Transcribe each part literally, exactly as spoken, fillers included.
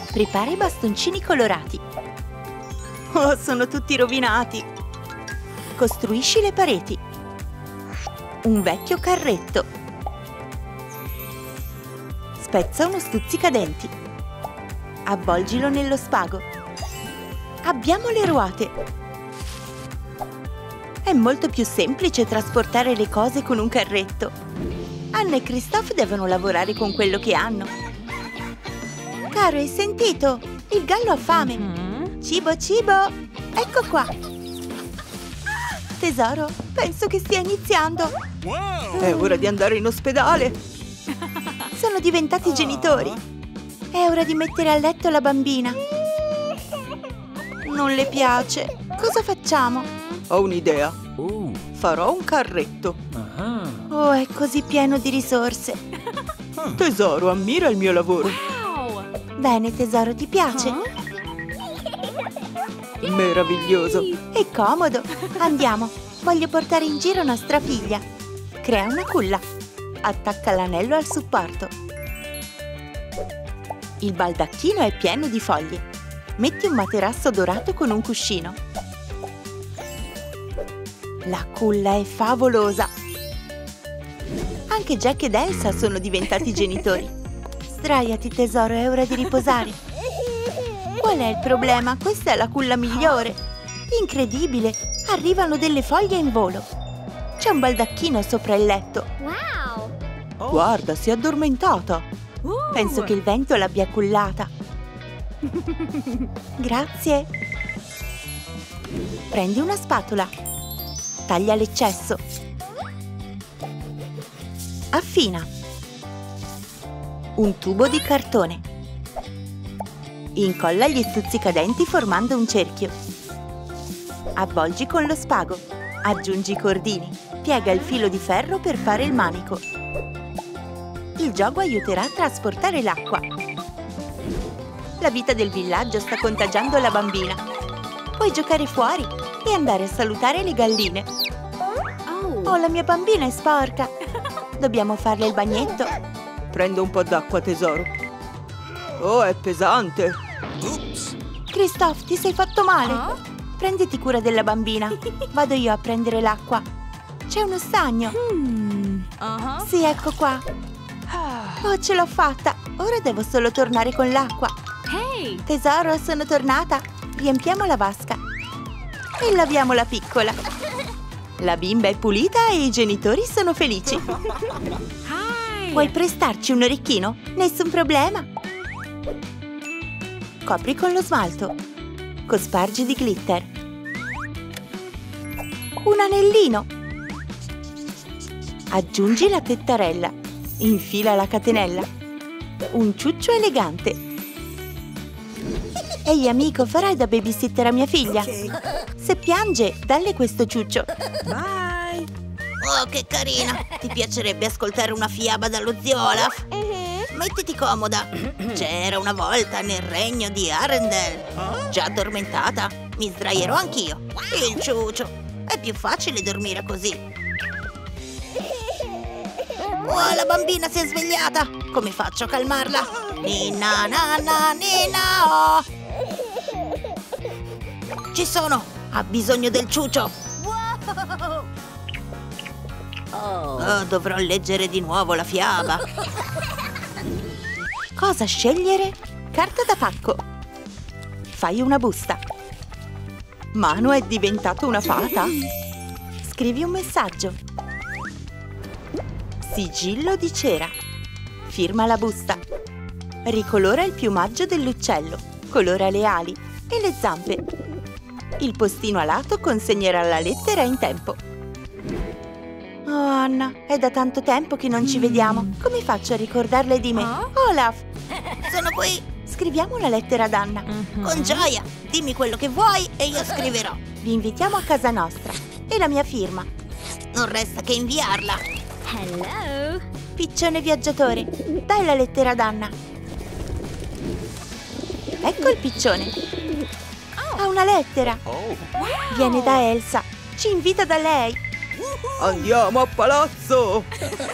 Prepara i bastoncini colorati. Oh, sono tutti rovinati. Costruisci le pareti. Un vecchio carretto. Spezza uno stuzzicadenti. Avvolgilo nello spago. Abbiamo le ruote. È molto più semplice trasportare le cose con un carretto. Anna e Christophe devono lavorare con quello che hanno. Caro, hai sentito? Il gallo ha fame. Mm-hmm. Cibo, cibo. Ecco qua. Tesoro, penso che stia iniziando. Wow. È ora di andare in ospedale. Sono diventati genitori. È ora di mettere a letto la bambina. Non le piace. Cosa facciamo? Ho un'idea. Uh. Farò un carretto. Uh-huh. Oh, è così pieno di risorse. Tesoro, ammira il mio lavoro. Wow. Bene, tesoro, ti piace? Uh-huh. Meraviglioso. È comodo. Andiamo. Voglio portare in giro nostra figlia. Crea una culla. Attacca l'anello al supporto. Il baldacchino è pieno di foglie. Metti un materasso dorato con un cuscino. La culla è favolosa. Anche Jack ed Elsa sono diventati genitori. Sdraiati, tesoro, è ora di riposare. Qual è il problema? Questa è la culla migliore. Incredibile! Arrivano delle foglie in volo. C'è un baldacchino sopra il letto. Wow! Guarda, si è addormentata. Penso che il vento l'abbia cullata. Grazie. Prendi una spatola. Taglia l'eccesso. Affina. Un tubo di cartone. Incolla gli stuzzicadenti formando un cerchio. Avvolgi con lo spago. Aggiungi i cordini. Piega il filo di ferro per fare il manico. Il gioco aiuterà a trasportare l'acqua. La vita del villaggio sta contagiando la bambina. Puoi giocare fuori e andare a salutare le galline. Oh, la mia bambina è sporca. Dobbiamo farle il bagnetto. Prendo un po' d'acqua, tesoro. Oh, è pesante. Christophe, ti sei fatto male? Prenditi cura della bambina. Vado io a prendere l'acqua. C'è uno stagno. Sì, ecco qua. Oh, ce l'ho fatta. Ora devo solo tornare con l'acqua. Hey! Tesoro, sono tornata. Riempiamo la vasca. E laviamo la piccola. La bimba è pulita e i genitori sono felici. Hi. Vuoi prestarci un orecchino? Nessun problema. Copri con lo smalto. Cospargi di glitter. Un anellino. Aggiungi la tettarella. Infila la catenella. Un ciuccio elegante. Ehi amico, farai da babysitter a mia figlia? Okay. Se piange, dalle questo ciuccio. Bye. Oh, che carina. Ti piacerebbe ascoltare una fiaba dallo zio Olaf? Uh-huh. Mettiti comoda. C'era una volta nel regno di Arendelle. Huh? Già addormentata? Mi sdraierò anch'io. Il ciuccio. È più facile dormire così. Oh, la bambina si è svegliata! Come faccio a calmarla? Ninna, nanna, ninna, oh! Ci sono! Ha bisogno del ciuccio! Oh, dovrò leggere di nuovo la fiaba. Cosa scegliere? Carta da pacco. Fai una busta. Manu è diventato una fata? Scrivi un messaggio. Sigillo di cera. Firma la busta. Ricolora il piumaggio dell'uccello. Colora le ali e le zampe. Il postino a lato consegnerà la lettera in tempo. Oh, Anna, è da tanto tempo che non ci vediamo. Come faccio a ricordarle di me? Olaf! Sono qui! Scriviamo una lettera ad Anna. Con gioia! Dimmi quello che vuoi e io scriverò. Vi invitiamo a casa nostra. E la mia firma. Non resta che inviarla. Hello! Piccione viaggiatore, dai la lettera ad Anna. Ecco il piccione. Ha una lettera. Viene da Elsa. Ci invita da lei. Andiamo a palazzo!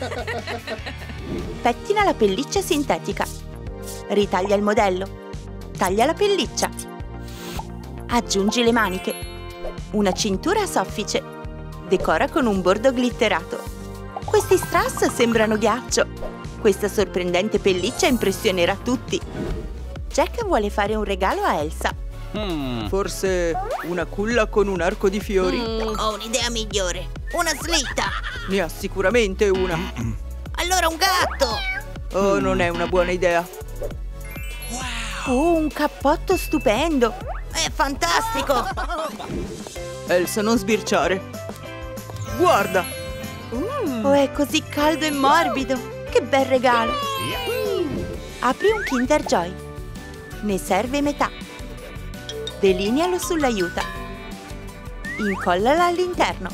Pettina la pelliccia sintetica. Ritaglia il modello. Taglia la pelliccia. Aggiungi le maniche. Una cintura a soffice. Decora con un bordo glitterato. Questi strass sembrano ghiaccio. Questa sorprendente pelliccia impressionerà tutti. Jack vuole fare un regalo a Elsa. Hmm. Forse una culla con un arco di fiori? Mm, ho un'idea migliore. Una slitta. Ne ha sicuramente una. Allora un gatto. Oh, non è una buona idea. Oh, un cappotto stupendo. È fantastico. Elsa, non sbirciare. Guarda. Oh, è così caldo e morbido. Che bel regalo. Apri un Kinder Joy. Ne serve metà. Delinealo sull'aiuta. Incollala all'interno.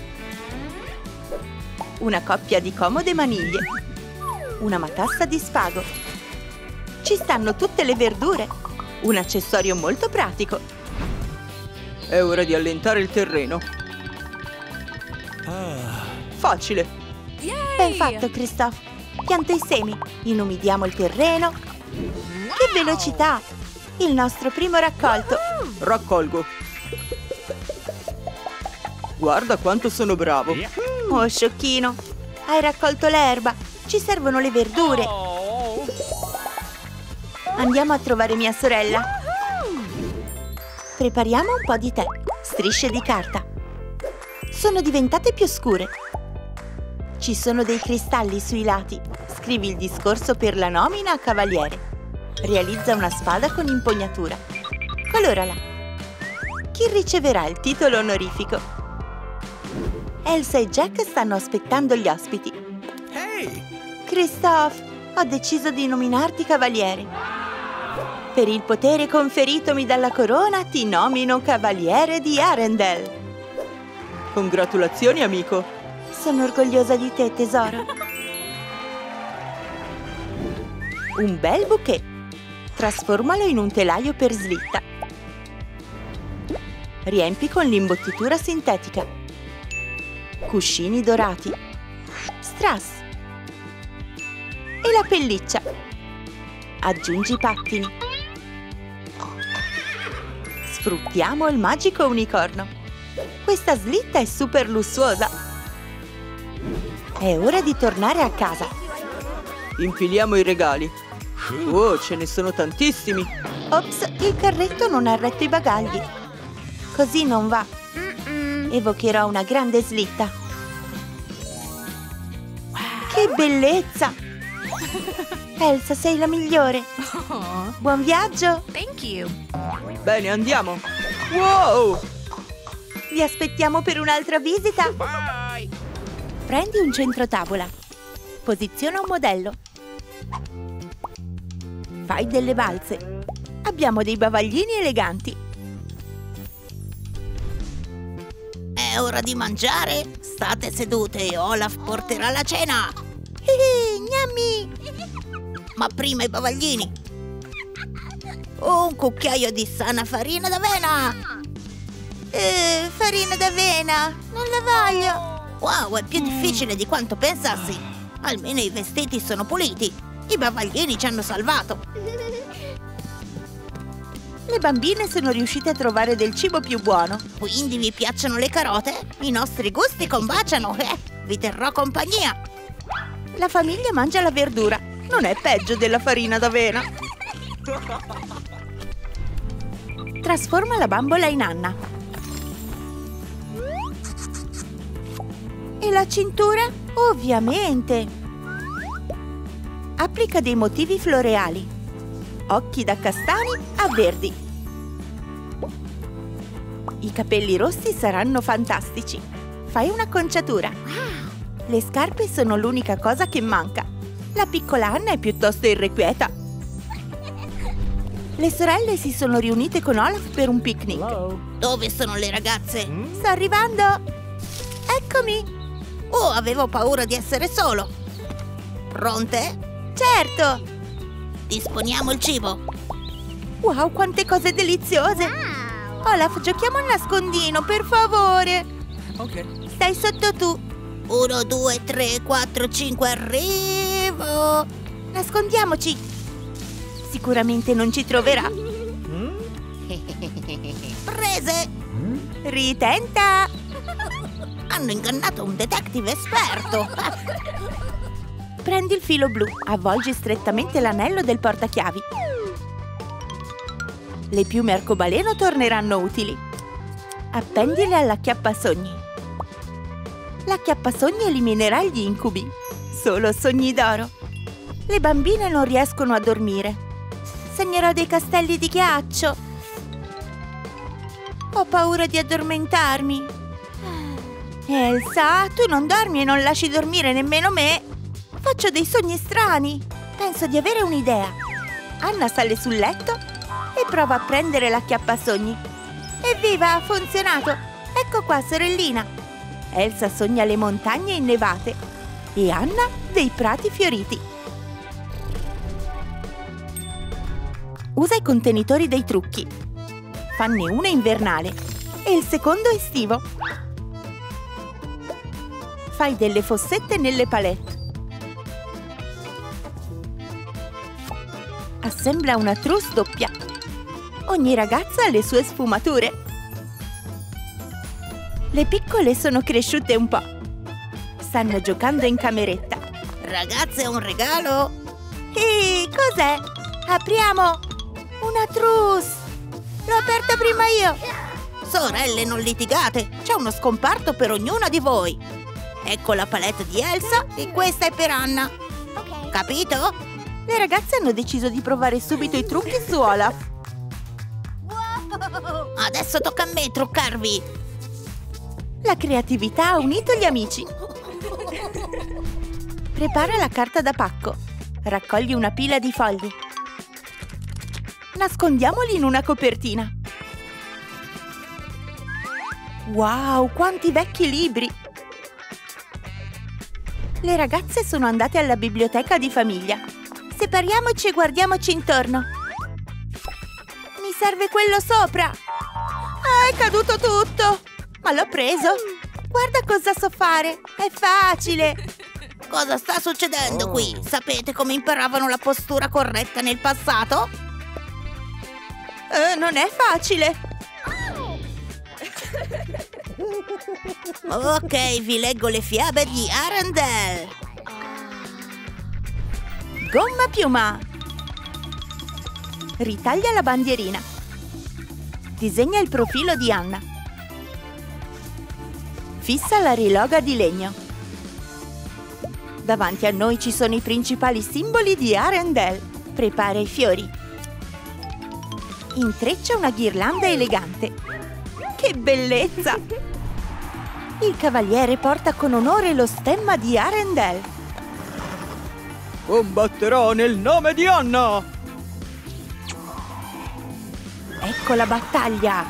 Una coppia di comode maniglie. Una matassa di spago. Ci stanno tutte le verdure. Un accessorio molto pratico. È ora di allentare il terreno. Facile. Ben fatto, Christophe. Pianta i semi. Inumidiamo il terreno. Che velocità! Il nostro primo raccolto. Raccolgo. Guarda quanto sono bravo. Oh, sciocchino. Hai raccolto l'erba. Ci servono le verdure. Andiamo a trovare mia sorella. Prepariamo un po' di tè. Strisce di carta. Sono diventate più scure. Ci sono dei cristalli sui lati. Scrivi il discorso per la nomina a cavaliere. Realizza una spada con impugnatura. Colorala. Chi riceverà il titolo onorifico? Elsa e Jack stanno aspettando gli ospiti. Christophe, ho deciso di nominarti cavaliere. Per il potere conferitomi dalla corona, ti nomino cavaliere di Arendelle. Congratulazioni, amico. Sono orgogliosa di te, tesoro. Un bel bouquet. Trasformalo in un telaio per slitta. Riempi con l'imbottitura sintetica. Cuscini dorati. Strass. E la pelliccia. Aggiungi i pattini. Sfruttiamo il magico unicorno. Questa slitta è super lussuosa. È ora di tornare a casa. Infiliamo i regali. Oh, ce ne sono tantissimi. Ops, il carretto non ha retto i bagagli. Così non va. Evocherò una grande slitta. Che bellezza! Elsa, sei la migliore. Buon viaggio! Thank you. Bene, andiamo. Wow! Vi aspettiamo per un'altra visita. Bye. Prendi un centrotavola. Posiziona un modello. Fai delle balze. Abbiamo dei bavaglini eleganti. È ora di mangiare. State sedute e Olaf porterà la cena. Eh, gnammi! Ma prima i bavaglini. Un cucchiaio di sana farina d'avena. Eh, farina d'avena. Non la voglio. Wow, è più difficile di quanto pensassi. Almeno i vestiti sono puliti. I bavaglini ci hanno salvato. Le bambine sono riuscite a trovare del cibo più buono. Quindi vi piacciono le carote? I nostri gusti combaciano. Eh, vi terrò compagnia. La famiglia mangia la verdura. Non è peggio della farina d'avena. Trasforma la bambola in Anna. E la cintura? Ovviamente. Applica dei motivi floreali. Occhi da castani a verdi. I capelli rossi saranno fantastici. Fai un'acconciatura. Le scarpe sono l'unica cosa che manca. La piccola Anna è piuttosto irrequieta. Le sorelle si sono riunite con Olaf per un picnic. Hello? Dove sono le ragazze? Sto arrivando! Eccomi! Oh, avevo paura di essere solo. Pronte? Certo! Disponiamo il cibo. Wow, quante cose deliziose! Olaf, giochiamo al nascondino, per favore! Ok. Stai sotto tu! Uno, due, tre, quattro, cinque, arrivo! Nascondiamoci! Sicuramente non ci troverà. Ritenta! Hanno ingannato un detective esperto! Prendi il filo blu, avvolgi strettamente l'anello del portachiavi. Le piume arcobaleno torneranno utili. Appendile all'acchiappasogni. L'acchiappasogni eliminerà gli incubi. Solo sogni d'oro. Le bambine non riescono a dormire. Sognerò dei castelli di ghiaccio. Ho paura di addormentarmi. Elsa, tu non dormi e non lasci dormire nemmeno me. Faccio dei sogni strani. Penso di avere un'idea. Anna sale sul letto e prova a prendere l'acchiappasogni. Evviva, ha funzionato! Ecco qua, sorellina. Elsa sogna le montagne innevate e Anna dei prati fioriti. Usa i contenitori dei trucchi. Fanne uno invernale e il secondo estivo. Fai delle fossette nelle palette. Assembla una trousse doppia. Ogni ragazza ha le sue sfumature. Le piccole sono cresciute un po'. Stanno giocando in cameretta. Ragazze, è un regalo? Ehi, cos'è? Apriamo! Una trousse! L'ho aperta prima io! Sorelle, non litigate! C'è uno scomparto per ognuna di voi! Ecco la palette di Elsa e questa è per Anna! Capito? Le ragazze hanno deciso di provare subito i trucchi su Olaf. Adesso tocca a me truccarvi! La creatività ha unito gli amici. Prepara la carta da pacco. Raccogli una pila di fogli. Nascondiamoli in una copertina. Wow, quanti vecchi libri! Le ragazze sono andate alla biblioteca di famiglia. Separiamoci e guardiamoci intorno. Mi serve quello sopra. Ah, è caduto tutto! Ma l'ho preso. Guarda cosa so fare. È facile. Cosa sta succedendo qui? Sapete come imparavano la postura corretta nel passato? Eh, non è facile. Ok, vi leggo le fiabe di Arendelle. Gomma piuma. Ritaglia la bandierina. Disegna il profilo di Anna. Fissa la riloga di legno. Davanti a noi ci sono i principali simboli di Arendelle. Prepara i fiori. Intreccia una ghirlanda elegante. Che bellezza! Il cavaliere porta con onore lo stemma di Arendelle. Combatterò nel nome di Anna! Ecco la battaglia!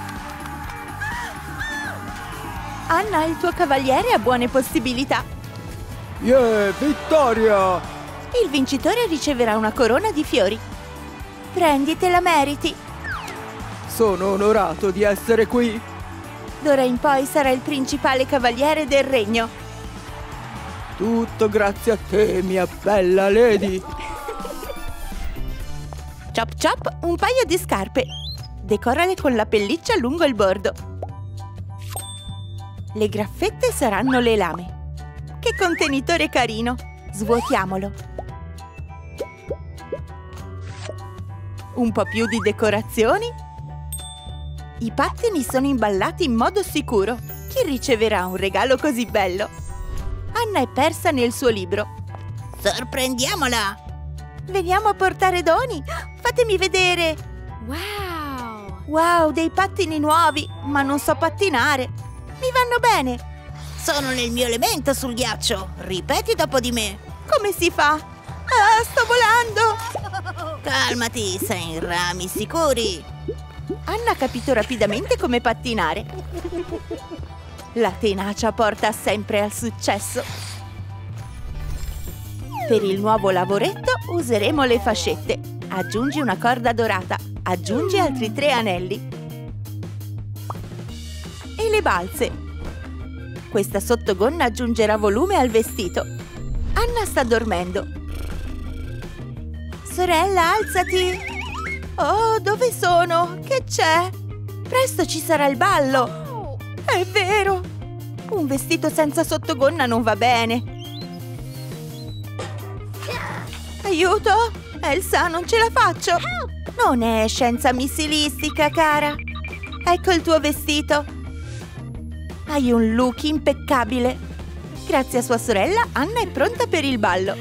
Anna, il tuo cavaliere ha buone possibilità. Yeah, vittoria! Il vincitore riceverà una corona di fiori. Prendi, te la meriti. Sono onorato di essere qui. D'ora in poi sarà il principale cavaliere del regno. Tutto grazie a te, mia bella lady. Chop chop, un paio di scarpe. Decorale con la pelliccia lungo il bordo. Le graffette saranno le lame. Che contenitore carino! Svuotiamolo. Un po' più di decorazioni. I pattini sono imballati in modo sicuro. Chi riceverà un regalo così bello? Anna è persa nel suo libro. Sorprendiamola! Veniamo a portare doni? Fatemi vedere! Wow! Wow, dei pattini nuovi, ma non so pattinare. Mi vanno bene. Sono nel mio elemento sul ghiaccio. Ripeti dopo di me. Come si fa? Ah, sto volando! Calmati, sei in rami sicuri. Anna ha capito rapidamente come pattinare. La tenacia porta sempre al successo. Per il nuovo lavoretto useremo le fascette. Aggiungi una corda dorata. Aggiungi altri tre anelli. E le balze. Questa sottogonna aggiungerà volume al vestito. Anna sta dormendo. Sorella, alzati! Oh, dove sono? Che c'è? Presto ci sarà il ballo! vero! Un vestito senza sottogonna non va bene. Aiuto! Elsa, non ce la faccio! Non è scienza missilistica, cara. Ecco il tuo vestito. Hai un look impeccabile. Grazie a sua sorella, Anna è pronta per il ballo.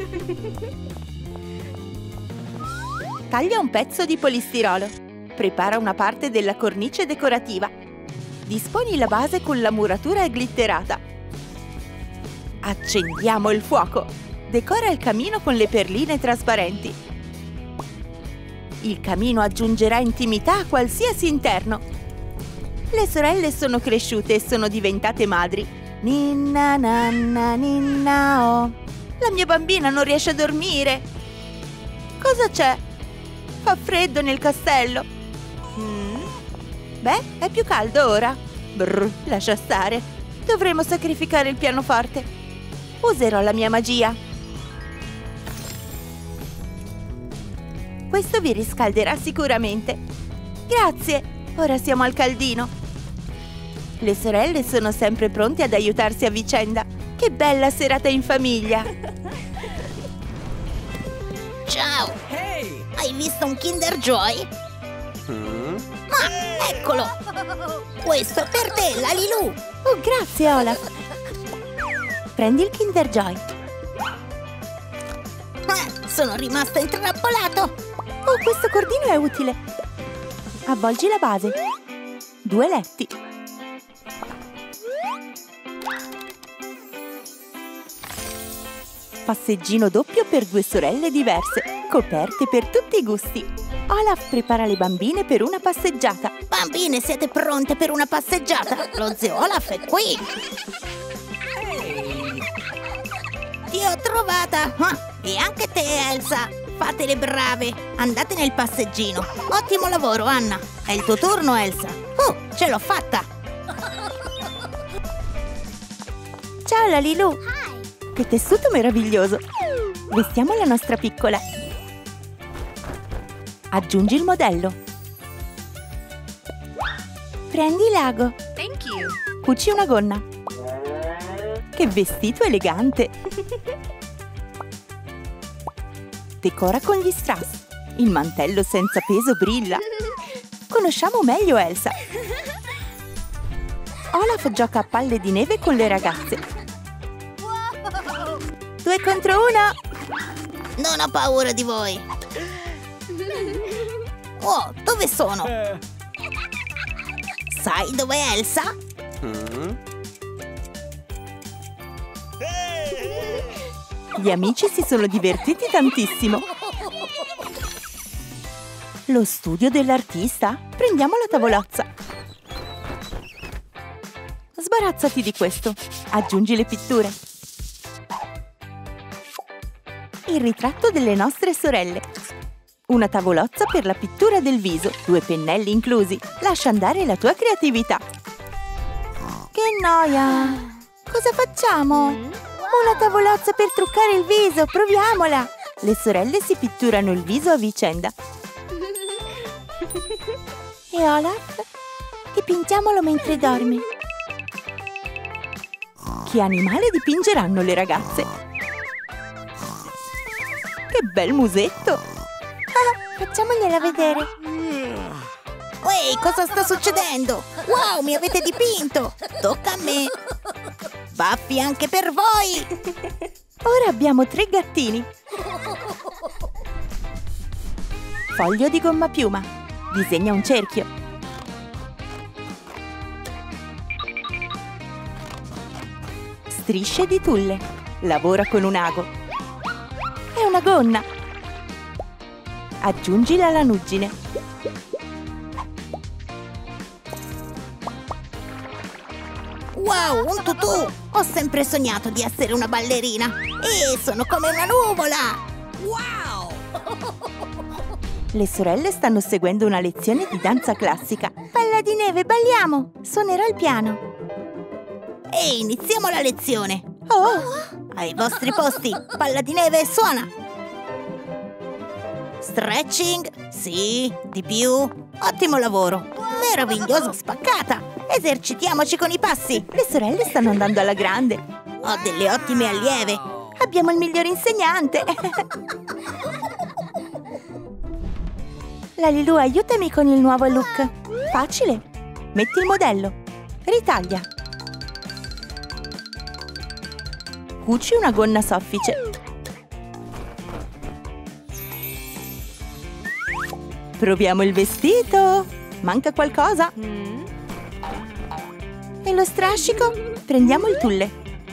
Taglia un pezzo di polistirolo. Prepara una parte della cornice decorativa. Disponi la base con la muratura glitterata. Accendiamo il fuoco. Decora il camino con le perline trasparenti. Il camino aggiungerà intimità a qualsiasi interno. Le sorelle sono cresciute e sono diventate madri. Ninna nanna ninna oh. La mia bambina non riesce a dormire. Cosa c'è? Fa freddo nel castello. Mm. Beh, è più caldo ora. Brr, lascia stare. Dovremo sacrificare il pianoforte. Userò la mia magia. Questo vi riscalderà sicuramente. Grazie. Ora siamo al caldino. Le sorelle sono sempre pronte ad aiutarsi a vicenda. Che bella serata in famiglia. Ciao! Hai visto un Kinder Joy? Mm? Ah, eccolo! Questo è per te, Lalilu! Oh, grazie, Olaf. Prendi il Kinder Joy. Ah, sono rimasto intrappolato! Oh, questo cordino è utile. Avvolgi la base. Due letti. Passeggino doppio per due sorelle diverse, coperte per tutti i gusti. Olaf prepara le bambine per una passeggiata. Bambine, siete pronte per una passeggiata? Lo zio Olaf è qui! Ti ho trovata! Ah, e anche te, Elsa! Fate le brave! Andate nel passeggino! Ottimo lavoro, Anna! È il tuo turno, Elsa! Oh, ce l'ho fatta! Ciao, Lalilu! Che tessuto meraviglioso! Vestiamo la nostra piccola. Aggiungi il modello. Prendi l'ago. Thank you. Cuci una gonna. Che vestito elegante! Decora con gli strass. Il mantello senza peso brilla. Conosciamo meglio Elsa. Olaf gioca a palle di neve con le ragazze. Due contro uno. Non ho paura di voi! Oh, dove sono? Sai dov'è Elsa? Mm? Gli amici si sono divertiti tantissimo. Lo studio dell'artista? Prendiamo la tavolozza. Sbarazzati di questo. Aggiungi le pitture. Il ritratto delle nostre sorelle. Una tavolozza per la pittura del viso. Due pennelli inclusi. Lascia andare la tua creatività. Che noia! Cosa facciamo? Una tavolozza per truccare il viso, proviamola! Le sorelle si pitturano il viso a vicenda. E Olaf? Dipingiamolo mentre dorme. Che animale dipingeranno le ragazze? Che bel musetto! Ah, facciamogliela vedere. Ehi, cosa sta succedendo? Wow, mi avete dipinto! Tocca a me! Baffi anche per voi! Ora abbiamo tre gattini. Foglio di gomma piuma. Disegna un cerchio. Strisce di tulle. Lavora con un ago. È una gonna. Aggiungi la lanuggine. Wow, un tutù! Ho sempre sognato di essere una ballerina e sono come una nuvola! Wow! Le sorelle stanno seguendo una lezione di danza classica. Palla di neve, balliamo! Suonerò il piano. E iniziamo la lezione! Oh! Ai vostri posti! Palla di neve, suona! Stretching? Sì, di più! Ottimo lavoro! Meravigliosa spaccata! Esercitiamoci con i passi! Le sorelle stanno andando alla grande. Ho delle ottime allieve! Abbiamo il miglior insegnante! Lalilu, aiutami con il nuovo look. Facile. Metti il modello. Ritaglia. Cuci una gonna soffice. Proviamo il vestito. Manca qualcosa? E lo strascico? Prendiamo il tulle.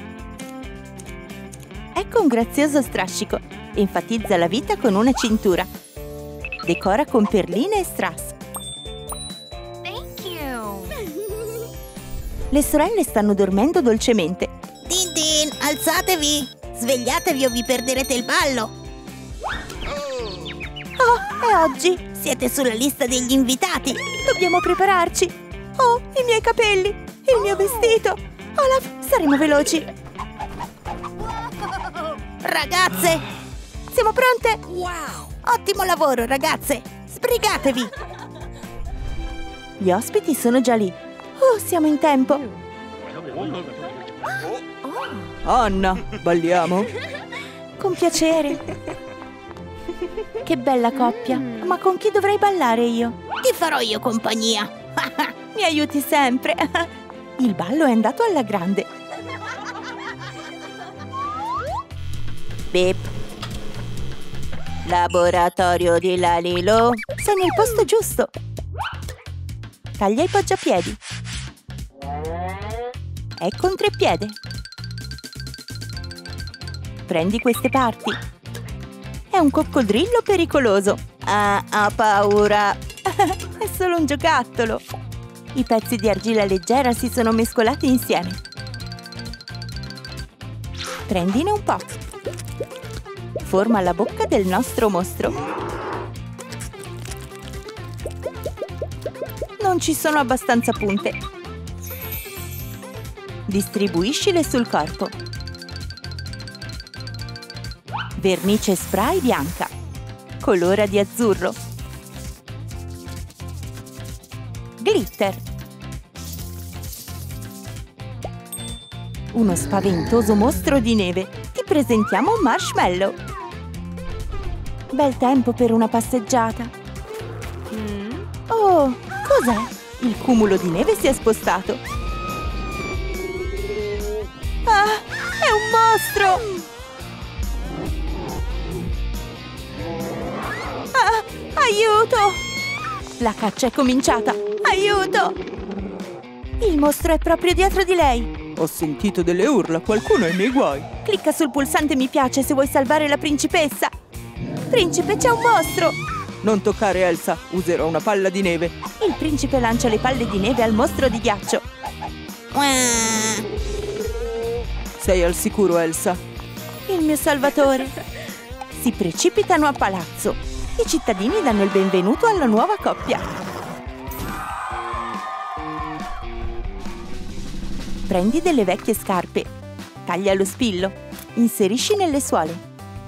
Ecco un grazioso strascico. Enfatizza la vita con una cintura. Decora con perline e strass. Thank you. Le sorelle stanno dormendo dolcemente. Din din, alzatevi! Svegliatevi o vi perderete il ballo! Oh, è oggi! Siete sulla lista degli invitati! Dobbiamo prepararci! Oh, i miei capelli! Il mio vestito! Olaf, saremo veloci! Ragazze! Siamo pronte? Wow! Ottimo lavoro, ragazze! Sbrigatevi! Gli ospiti sono già lì. Oh, siamo in tempo! Anna, balliamo? Con piacere! Che bella coppia! Ma con chi dovrei ballare io? Ti farò io compagnia! Mi aiuti sempre! Il ballo è andato alla grande! Beep! Laboratorio di Lalilu! Sei nel posto giusto! Taglia i poggiapiedi! Ecco un treppiede! Prendi queste parti! È un coccodrillo pericoloso! Ah, ha paura! È solo un giocattolo! I pezzi di argilla leggera si sono mescolati insieme. Prendine un po'. Forma la bocca del nostro mostro. Non ci sono abbastanza punte. Distribuiscile sul corpo. Vernice spray bianca. Colora di azzurro. Glitter. Uno spaventoso mostro di neve. Ti presentiamo un marshmallow. Bel tempo per una passeggiata. Oh, cos'è? Il cumulo di neve si è spostato. Ah, è un mostro! Ah, aiuto! La caccia è cominciata! Aiuto! Il mostro è proprio dietro di lei! Ho sentito delle urla, qualcuno è nei guai. Clicca sul pulsante mi piace se vuoi salvare la principessa! Principe, c'è un mostro! Non toccare Elsa, userò una palla di neve. Il principe lancia le palle di neve al mostro di ghiaccio. Sei al sicuro, Elsa. Il mio salvatore! Si precipitano a palazzo. I cittadini danno il benvenuto alla nuova coppia. Prendi delle vecchie scarpe. Taglia lo spillo. Inserisci nelle suole.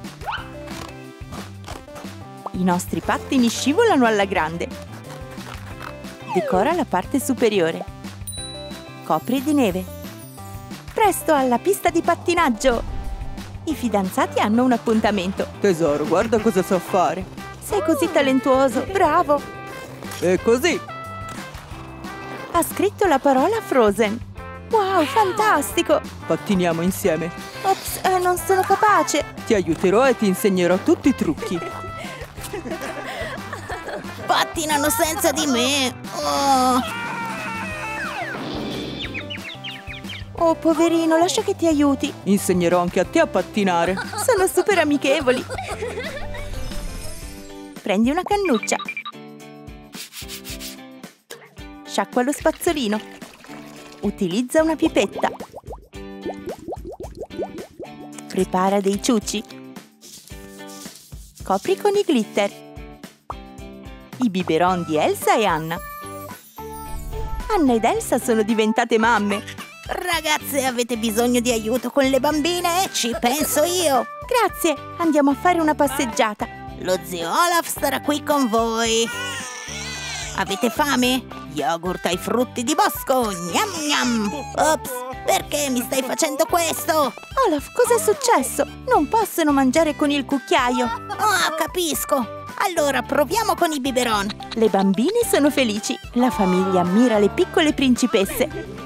I nostri pattini scivolano alla grande. Decora la parte superiore. Copri di neve. Presto alla pista di pattinaggio! I fidanzati hanno un appuntamento. Tesoro, guarda cosa so fare. Sei così talentuoso, bravo! E così. Ha scritto la parola Frozen. Wow, fantastico! Pattiniamo insieme. Ops, eh, non sono capace. Ti aiuterò e ti insegnerò tutti i trucchi. Pattinano senza di me! Oh. Oh, poverino, lascia che ti aiuti. Insegnerò anche a te a pattinare. Sono super amichevoli. Prendi una cannuccia. Sciacqua lo spazzolino. Utilizza una pipetta. Prepara dei ciucci. Copri con i glitter. I biberon di Elsa e Anna. Anna ed Elsa sono diventate mamme. Ragazze, avete bisogno di aiuto con le bambine? Ci penso io! Grazie, andiamo a fare una passeggiata. Lo zio Olaf starà qui con voi. Avete fame? Yogurt ai frutti di bosco! Gnam gnam! Ops, perché mi stai facendo questo? Olaf, cos'è successo? Non possono mangiare con il cucchiaio. Ah, capisco! Allora proviamo con i biberon. Le bambine sono felici. La famiglia ammira le piccole principesse.